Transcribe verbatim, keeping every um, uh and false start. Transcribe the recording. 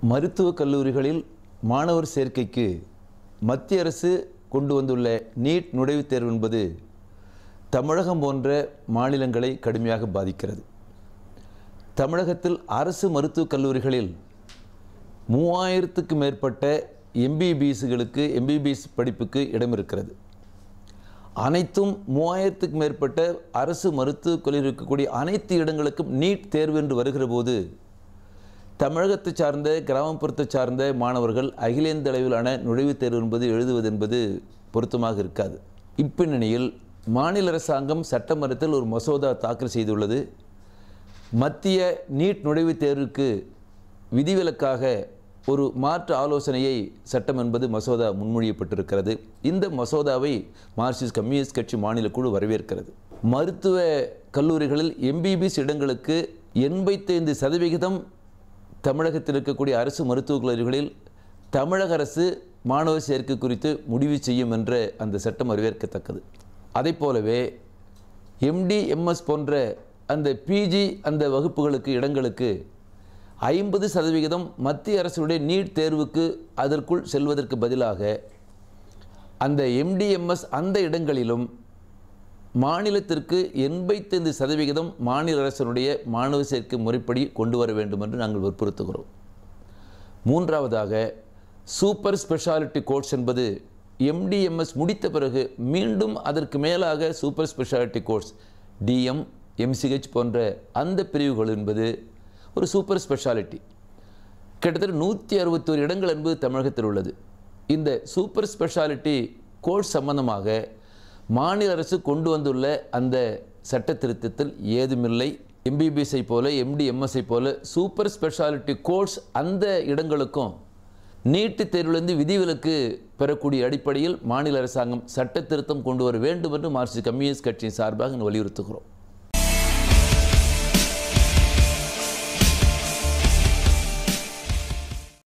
மருத்துவக் கல்லூரிகளில் மாணவர் சேர்க்கைக்கு மத்திய அரசு கொண்டு வந்துள்ள நீட் நுழைவுத் தேர்வு என்பது தமிழகம் போன்ற மாநிலங்களை கடுமையாக பாதிக்கிறது. தமிழகத்தில் அரசு மருத்துவக் கல்லூரிகளில் மூவாயிரத்துக்கு மேற்பட்ட எம்பிபிஎஸ்களுக்கு எம்பிபிஎஸ் படிப்புக்கு இடம் இருக்கிறது. அனைத்தும் மூவாயிரத்துக்கு மேற்பட்ட அரசு மருத்துவக் கல்லூரி இருக்கக்கூடிய அனைத்து இடங்களுக்கும் நீட் தேர்வு என்று வருகிற போது தமிழகத்தை சார்ந்த கிராமப்புறத்தை சார்ந்த மாணவர்கள் அகில இந்திய அளவிலான நுழைவுத் தேர்வு என்பது எழுதுவது என்பது பொருத்தமாக இருக்காது. இப்பின்னணியில் மாநில அரசாங்கம் சட்டமன்றத்தில் ஒரு மசோதா தாக்கல் செய்துள்ளது. மத்திய நீட் நுழைவுத் தேர்வுக்கு விதிவிலக்காக ஒரு மாற்று ஆலோசனையை சட்டம் என்பது மசோதா முன்மொழியப்பட்டிருக்கிறது. இந்த மசோதாவை மார்க்சிஸ்ட் கம்யூனிஸ்ட் கட்சி மாநில குழு வரவேற்கிறது. மருத்துவ கல்லூரிகளில் எம்பிபிஎஸ் இடங்களுக்கு எண்பத்தைந்து சதவிகிதம் தமிழகத்தில் இருக்கக்கூடிய அரசு மருத்துவக் கல்லூரிகளில் தமிழக அரசு மாணவர் சேர்க்கை குறித்து முடிவு செய்யும் என்ற அந்த சட்டம் வரவேற்கத்தக்கது. அதை போலவே எம்டி எம்எஸ் போன்ற அந்த பிஜி அந்த வகுப்புகளுக்கு இடங்களுக்கு ஐம்பது சதவிகிதம் மத்திய அரசுடைய நீட் தேர்வுக்கு அதற்குள் செல்வதற்கு பதிலாக அந்த எம்டிஎம்எஸ் அந்த இடங்களிலும் மாநிலத்திற்கு எண்பத்தைந்து சதவிகிதம் மாநில அரசினுடைய மாணவர் சேர்க்கை முறைப்படி கொண்டு வர வேண்டும் என்று நாங்கள் வற்புறுத்துகிறோம். மூன்றாவதாக சூப்பர் ஸ்பெஷாலிட்டி கோர்ஸ் என்பது எம்டிஎம்எஸ் முடித்த பிறகு மீண்டும் அதற்கு மேலாக super speciality course DM MCH போன்ற அந்த பிரிவுகள் என்பது ஒரு சூப்பர் ஸ்பெஷாலிட்டி. கிட்டத்தட்ட நூற்றி அறுபத்தோரு இடங்கள் என்பது தமிழகத்தில் உள்ளது. இந்த சூப்பர் ஸ்பெஷாலிட்டி கோர்ஸ் சம்பந்தமாக மாநில அரசு கொண்டு வந்துள்ள அந்த சட்ட திருத்தத்தில் ஏதுமில்லை. எம்பிபிஎஸ்ஐ போல எம்டிஎம்எஸ்ஐ போல சூப்பர் ஸ்பெஷாலிட்டி கோர்ஸ் அந்த இடங்களுக்கும் நீட்டு தேர்விலிருந்து விதிவிலக்கு பெறக்கூடிய அடிப்படையில் மாநில அரசாங்கம் சட்ட திருத்தம் கொண்டு வர வேண்டும் என்று மார்க்சிஸ்ட் கம்யூனிஸ்ட் கட்சியின் சார்பாக வலியுறுத்துகிறோம்.